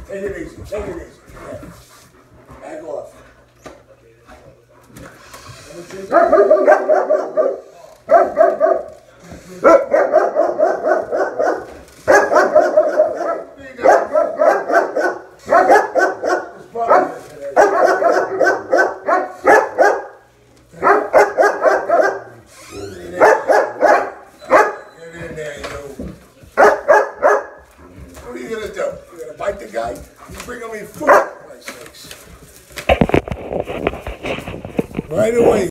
Take it easy. Take it easy. Yeah. Back off. What are you gonna do? You're gonna bite the guy? He's bringing me food. For my sakes. Right away.